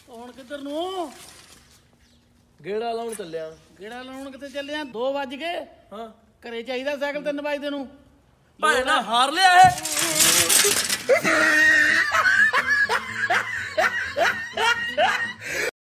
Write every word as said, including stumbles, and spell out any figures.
ਹੁਣ ਕਿੱਧਰ ਨੂੰ? ਗੇੜਾ ਲਾਉਣ ਚੱਲਿਆ। ਗੇੜਾ ਲਾਉਣ ਕਿੱਥੇ ਚੱਲਿਆ? ਦੋ ਵੱਜ ਗਏ। ਹਾਂ ਘਰੇ ਚਾਹੀਦਾ ਸਾਈਕਲ ਤਿੰਨ ਵਜੇ ਨੂੰ। ਭਾਏ ਨਾ ਹਾਰ ਲਿਆ ਇਹ।